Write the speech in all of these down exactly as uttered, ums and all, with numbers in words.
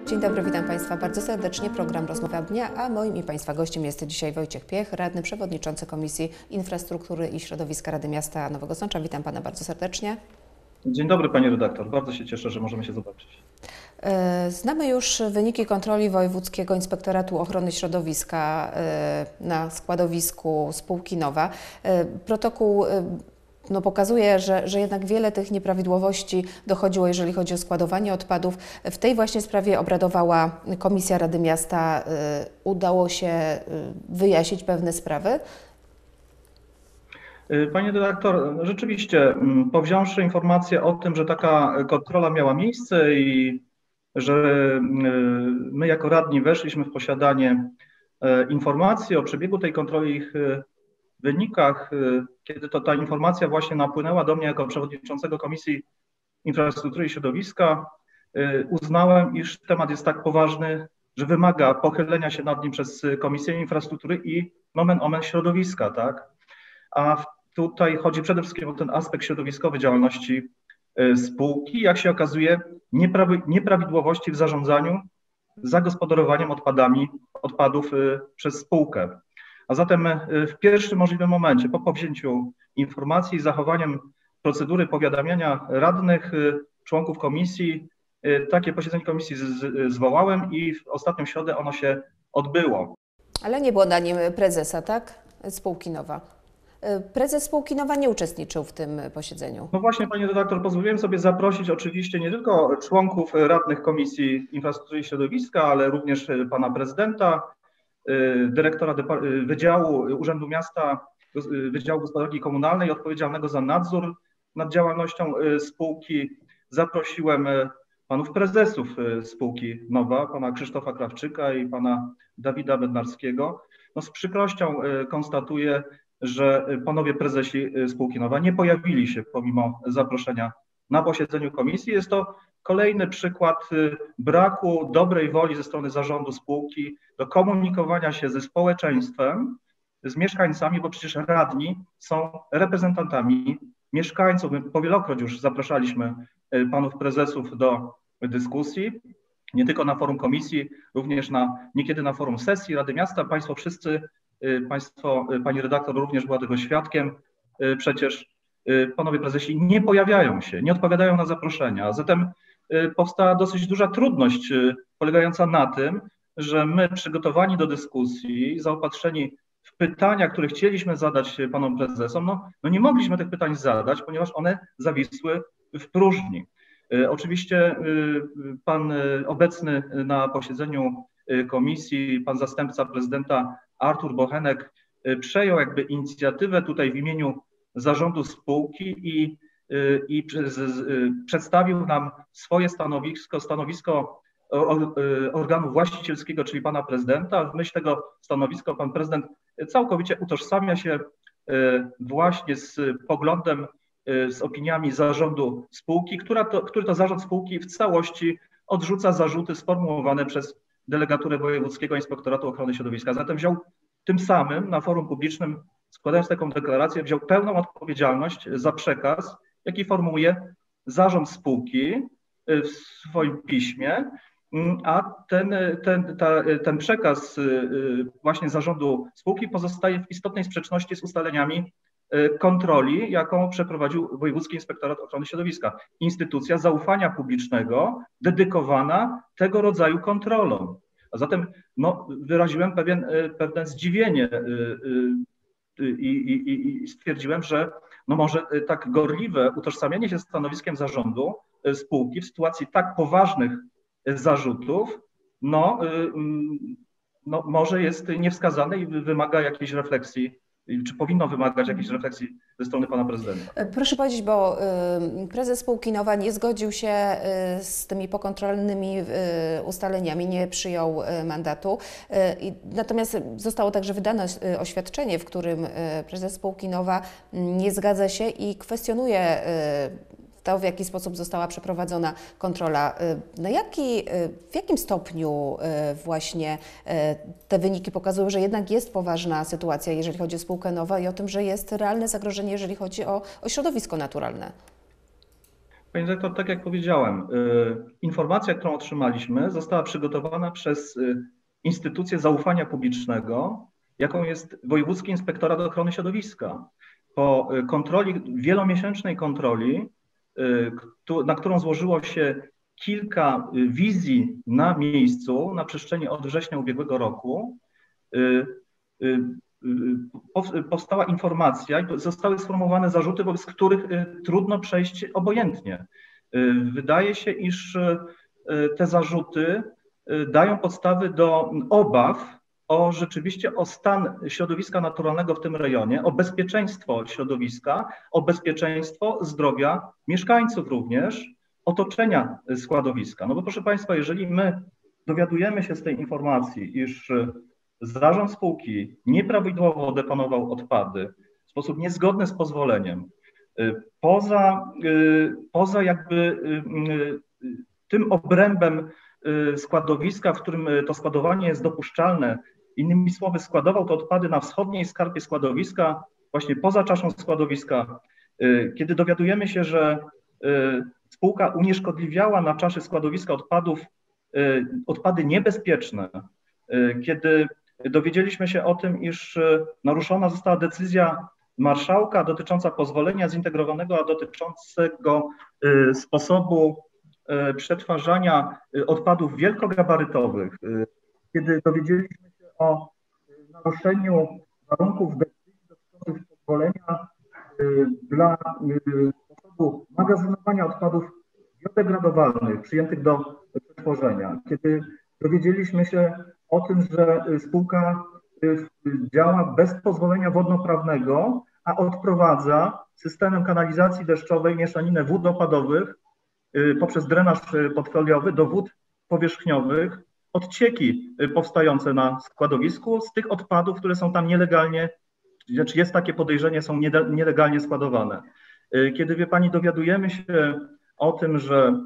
Dzień dobry, witam Państwa bardzo serdecznie. Program Rozmowa Dnia, a moim i Państwa gościem jest dzisiaj Wojciech Piech, radny przewodniczący Komisji Infrastruktury i Środowiska Rady Miasta Nowego Sącza. Witam Pana bardzo serdecznie. Dzień dobry Pani redaktor, bardzo się cieszę, że możemy się zobaczyć. Znamy już wyniki kontroli Wojewódzkiego Inspektoratu Ochrony Środowiska na składowisku spółki Nowa. Protokół no, pokazuje, że, że jednak wiele tych nieprawidłowości dochodziło, jeżeli chodzi o składowanie odpadów. W tej właśnie sprawie obradowała Komisja Rady Miasta. Udało się wyjaśnić pewne sprawy. Pani redaktor, rzeczywiście powziąwszy informację o tym, że taka kontrola miała miejsce i że my jako radni weszliśmy w posiadanie informacji o przebiegu tej kontroli, ich wynikach, kiedy to ta informacja właśnie napłynęła do mnie jako przewodniczącego Komisji Infrastruktury i Środowiska, uznałem, iż temat jest tak poważny, że wymaga pochylenia się nad nim przez Komisję Infrastruktury i nomen omen środowiska, tak? A tutaj chodzi przede wszystkim o ten aspekt środowiskowy działalności spółki. Jak się okazuje, nieprawidłowości w zarządzaniu zagospodarowaniem odpadami, odpadów przez spółkę. A zatem w pierwszym możliwym momencie, po powzięciu informacji i zachowaniem procedury powiadamiania radnych, członków komisji, takie posiedzenie komisji zwołałem i w ostatnią środę ono się odbyło. Ale nie było na nim prezesa, tak? Spółki Nowa. Prezes spółki Nowa nie uczestniczył w tym posiedzeniu. No właśnie, Pani redaktor, pozwoliłem sobie zaprosić oczywiście nie tylko członków radnych Komisji Infrastruktury i Środowiska, ale również pana prezydenta, dyrektora Wydziału Urzędu Miasta, Wydziału Gospodarki Komunalnej odpowiedzialnego za nadzór nad działalnością spółki. Zaprosiłem panów prezesów spółki Nowa, pana Krzysztofa Krawczyka i pana Dawida Bednarskiego. No z przykrością konstatuję, że panowie prezesi spółki Nowa nie pojawili się pomimo zaproszenia na posiedzeniu komisji. Jest to kolejny przykład braku dobrej woli ze strony zarządu spółki do komunikowania się ze społeczeństwem, z mieszkańcami, bo przecież radni są reprezentantami mieszkańców. My powielokroć już zapraszaliśmy panów prezesów do dyskusji, nie tylko na forum komisji, również na, niekiedy na forum sesji Rady Miasta. Państwo wszyscy, Państwo, pani redaktor również była tego świadkiem, przecież panowie prezesi nie pojawiają się, nie odpowiadają na zaproszenia, a zatem powstała dosyć duża trudność polegająca na tym, że my przygotowani do dyskusji, zaopatrzeni w pytania, które chcieliśmy zadać panom prezesom, no, no nie mogliśmy tych pytań zadać, ponieważ one zawisły w próżni. Oczywiście pan obecny na posiedzeniu komisji, pan zastępca prezydenta Artur Bochenek przejął jakby inicjatywę tutaj w imieniu zarządu spółki i, i przedstawił nam swoje stanowisko, stanowisko organu właścicielskiego, czyli pana prezydenta. W myśl tego stanowiska pan prezydent całkowicie utożsamia się właśnie z poglądem, z opiniami zarządu spółki, która to, który to zarząd spółki w całości odrzuca zarzuty sformułowane przez delegaturę Wojewódzkiego Inspektoratu Ochrony Środowiska. Zatem wziął tym samym na forum publicznym, składając taką deklarację, wziął pełną odpowiedzialność za przekaz, jaki formułuje zarząd spółki w swoim piśmie, a ten, ten, ta, ten przekaz właśnie zarządu spółki pozostaje w istotnej sprzeczności z ustaleniami kontroli, jaką przeprowadził Wojewódzki Inspektorat Ochrony Środowiska. Instytucja zaufania publicznego dedykowana tego rodzaju kontrolom. A zatem no, wyraziłem pewien, pewne zdziwienie i, i, i stwierdziłem, że no może tak gorliwe utożsamianie się z stanowiskiem zarządu spółki w sytuacji tak poważnych zarzutów, no, no może jest niewskazane i wymaga jakiejś refleksji, czy powinno wymagać jakiejś refleksji ze strony pana prezydenta. Proszę powiedzieć, bo prezes spółki Nowa nie zgodził się z tymi pokontrolnymi ustaleniami, nie przyjął mandatu. Natomiast zostało także wydane oświadczenie, w którym prezes spółki Nowa nie zgadza się i kwestionuje to, w jaki sposób została przeprowadzona kontrola. Na jaki, w jakim stopniu właśnie te wyniki pokazują, że jednak jest poważna sytuacja, jeżeli chodzi o spółkę Nowa i o tym, że jest realne zagrożenie, jeżeli chodzi o, o środowisko naturalne? Panie dyrektor, tak jak powiedziałem, informacja, którą otrzymaliśmy, została przygotowana przez instytucję zaufania publicznego, jaką jest Wojewódzki Inspektorat Ochrony Środowiska. Po kontroli, wielomiesięcznej kontroli, na którą złożyło się kilka wizji na miejscu na przestrzeni od września ubiegłego roku, powstała informacja i zostały sformułowane zarzuty, wobec których trudno przejść obojętnie. Wydaje się, iż te zarzuty dają podstawy do obaw o rzeczywiście o stan środowiska naturalnego w tym rejonie, o bezpieczeństwo środowiska, o bezpieczeństwo zdrowia mieszkańców również, otoczenia składowiska. No bo proszę Państwa, jeżeli my dowiadujemy się z tej informacji, iż zarząd spółki nieprawidłowo deponował odpady w sposób niezgodny z pozwoleniem, poza, poza jakby tym obrębem składowiska, w którym to składowanie jest dopuszczalne, innymi słowy składował te odpady na wschodniej skarpie składowiska, właśnie poza czaszą składowiska, kiedy dowiadujemy się, że spółka unieszkodliwiała na czaszy składowiska odpadów odpady niebezpieczne, kiedy dowiedzieliśmy się o tym, iż naruszona została decyzja marszałka dotycząca pozwolenia zintegrowanego, a dotyczącego sposobu przetwarzania odpadów wielkogabarytowych, kiedy dowiedzieliśmy się o naruszeniu warunków decyzji dotyczących pozwolenia dla sposobu magazynowania odpadów biodegradowalnych przyjętych do przetworzenia, kiedy dowiedzieliśmy się o tym, że spółka działa bez pozwolenia wodnoprawnego, a odprowadza systemem kanalizacji deszczowej mieszaninę wód opadowych poprzez drenaż podfoliowy do wód powierzchniowych, odcieki powstające na składowisku z tych odpadów, które są tam nielegalnie, znaczy jest takie podejrzenie, są nielegalnie składowane. Kiedy, wie Pani, dowiadujemy się o tym, że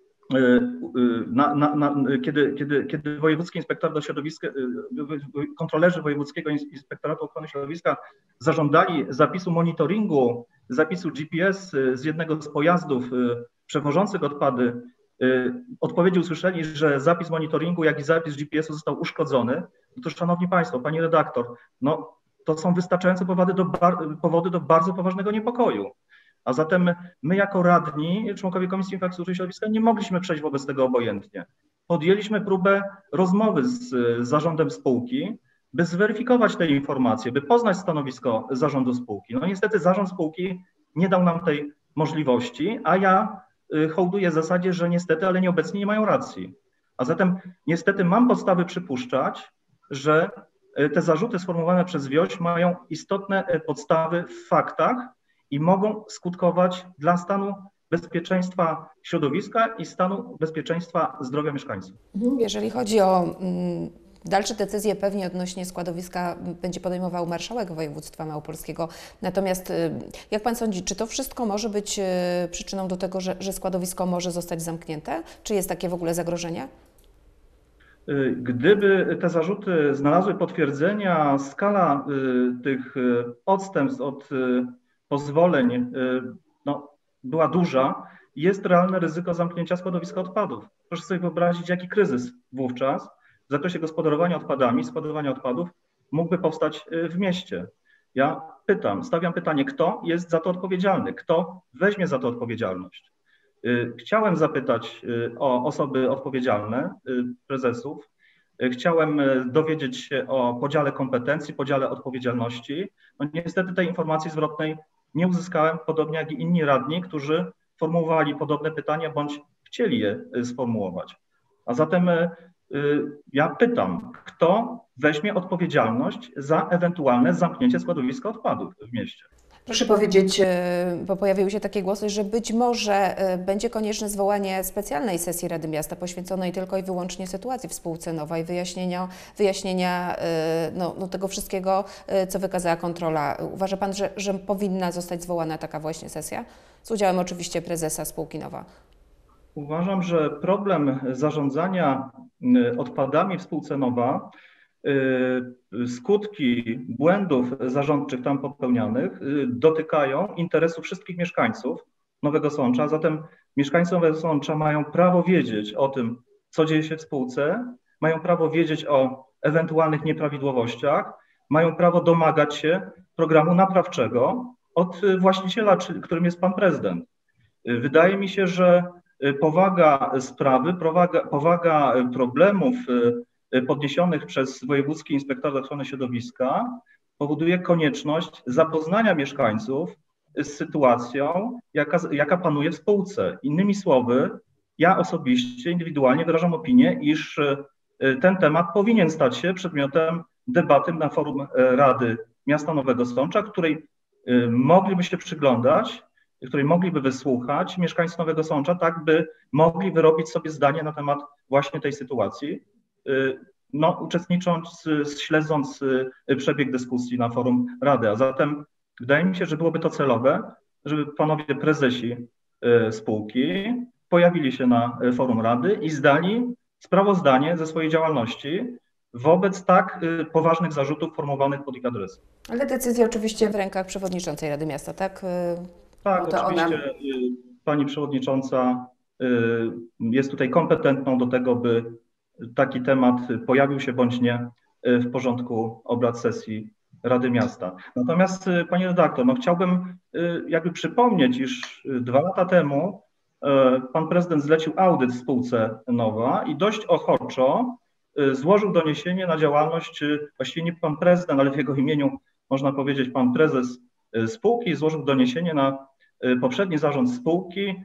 Na, na, na, kiedy, kiedy, kiedy Wojewódzki Inspektorat Środowiska, kontrolerzy Wojewódzkiego Inspektoratu Ochrony Środowiska zażądali zapisu monitoringu, zapisu G P S z jednego z pojazdów przewożących odpady, odpowiedzi usłyszeli, że zapis monitoringu, jak i zapis G P S-u został uszkodzony. No to, szanowni Państwo, Pani redaktor, no to są wystarczające powody do, powody do bardzo poważnego niepokoju. A zatem my jako radni, członkowie Komisji Infrastruktury i Środowiska nie mogliśmy przejść wobec tego obojętnie. Podjęliśmy próbę rozmowy z zarządem spółki, by zweryfikować te informacje, by poznać stanowisko zarządu spółki. No niestety zarząd spółki nie dał nam tej możliwości, a ja hołduję zasadzie, że niestety, ale nieobecni nie mają racji. A zatem niestety mam podstawy przypuszczać, że te zarzuty sformułowane przez Wioś mają istotne podstawy w faktach, i mogą skutkować dla stanu bezpieczeństwa środowiska i stanu bezpieczeństwa zdrowia mieszkańców. Jeżeli chodzi o dalsze decyzje, pewnie odnośnie składowiska będzie podejmował marszałek województwa małopolskiego. Natomiast jak Pan sądzi, czy to wszystko może być przyczyną do tego, że, że składowisko może zostać zamknięte? Czy jest takie w ogóle zagrożenie? Gdyby te zarzuty znalazły potwierdzenia, skala tych odstępstw od pozwoleń no, była duża, jest realne ryzyko zamknięcia składowiska odpadów. Proszę sobie wyobrazić, jaki kryzys wówczas w zakresie gospodarowania odpadami, składowania odpadów mógłby powstać w mieście. Ja pytam, stawiam pytanie, kto jest za to odpowiedzialny? Kto weźmie za to odpowiedzialność? Chciałem zapytać o osoby odpowiedzialne, prezesów. Chciałem dowiedzieć się o podziale kompetencji, podziale odpowiedzialności. No niestety tej informacji zwrotnej nie uzyskałem, podobnie jak i inni radni, którzy formułowali podobne pytania bądź chcieli je sformułować. A zatem ja pytam, kto weźmie odpowiedzialność za ewentualne zamknięcie składowiska odpadów w mieście? Proszę powiedzieć, bo pojawiły się takie głosy, że być może będzie konieczne zwołanie specjalnej sesji Rady Miasta poświęconej tylko i wyłącznie sytuacji w spółce Nowa i wyjaśnienia, wyjaśnienia no, no tego wszystkiego, co wykazała kontrola. Uważa Pan, że, że powinna zostać zwołana taka właśnie sesja? Z udziałem oczywiście prezesa spółki Nowa. Uważam, że problem zarządzania odpadami w spółce Nowa, skutki błędów zarządczych tam popełnianych dotykają interesu wszystkich mieszkańców Nowego Sącza, zatem Mieszkańcy Nowego Sącza mają prawo wiedzieć o tym, co dzieje się w spółce, mają prawo wiedzieć o ewentualnych nieprawidłowościach, mają prawo domagać się programu naprawczego od właściciela, którym jest pan prezydent. Wydaje mi się, że powaga sprawy, powaga, powaga problemów podniesionych przez Wojewódzki Inspektorat Ochrony Środowiska powoduje konieczność zapoznania mieszkańców z sytuacją, jaka, jaka panuje w spółce. Innymi słowy, ja osobiście, indywidualnie wyrażam opinię, iż ten temat powinien stać się przedmiotem debaty na forum Rady Miasta Nowego Sącza, której mogliby się przyglądać, której mogliby wysłuchać mieszkańcy Nowego Sącza, tak by mogli wyrobić sobie zdanie na temat właśnie tej sytuacji, no, uczestnicząc, śledząc przebieg dyskusji na forum Rady. A zatem wydaje mi się, że byłoby to celowe, żeby panowie prezesi spółki pojawili się na forum Rady i zdali sprawozdanie ze swojej działalności wobec tak poważnych zarzutów formułowanych pod ich adresem. Ale decyzja oczywiście w rękach przewodniczącej Rady Miasta, tak? Tak, to oczywiście ona... pani przewodnicząca jest tutaj kompetentną do tego, by taki temat pojawił się bądź nie w porządku obrad sesji Rady Miasta. Natomiast pani redaktor, no chciałbym jakby przypomnieć, iż dwa lata temu pan prezydent zlecił audyt w spółce Nowa i dość ochoczo złożył doniesienie na działalność, właściwie nie pan prezydent, ale w jego imieniu można powiedzieć pan prezes spółki, złożył doniesienie na poprzedni zarząd spółki.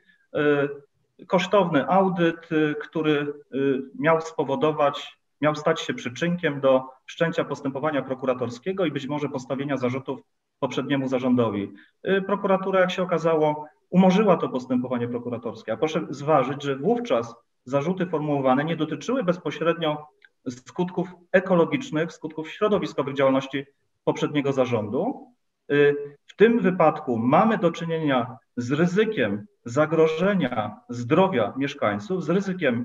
Kosztowny audyt, który miał spowodować, miał stać się przyczynkiem do wszczęcia postępowania prokuratorskiego i być może postawienia zarzutów poprzedniemu zarządowi. Prokuratura, jak się okazało, umorzyła to postępowanie prokuratorskie, a proszę zważyć, że wówczas zarzuty formułowane nie dotyczyły bezpośrednio skutków ekologicznych, skutków środowiskowych działalności poprzedniego zarządu. W tym wypadku mamy do czynienia z ryzykiem zagrożenia zdrowia mieszkańców, z ryzykiem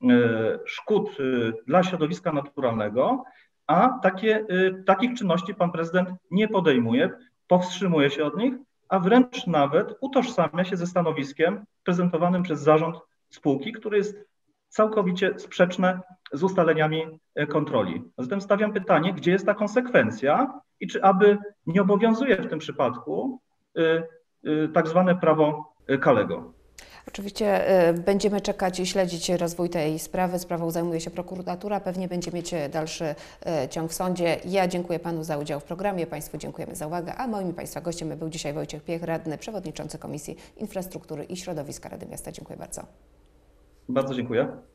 szkód dla środowiska naturalnego, a takie, takich czynności pan prezydent nie podejmuje, powstrzymuje się od nich, a wręcz nawet utożsamia się ze stanowiskiem prezentowanym przez zarząd spółki, które jest całkowicie sprzeczne z ustaleniami kontroli. Zatem stawiam pytanie, gdzie jest ta konsekwencja i czy aby nie obowiązuje w tym przypadku y, y, tak zwane prawo Kalego. Oczywiście będziemy czekać i śledzić rozwój tej sprawy. Sprawą zajmuje się prokuratura, pewnie będzie mieć dalszy ciąg w sądzie. Ja dziękuję panu za udział w programie, państwu dziękujemy za uwagę, a moim i państwa gościem był dzisiaj Wojciech Piech, radny, przewodniczący Komisji Infrastruktury i Środowiska Rady Miasta. Dziękuję bardzo. Bardzo dziękuję.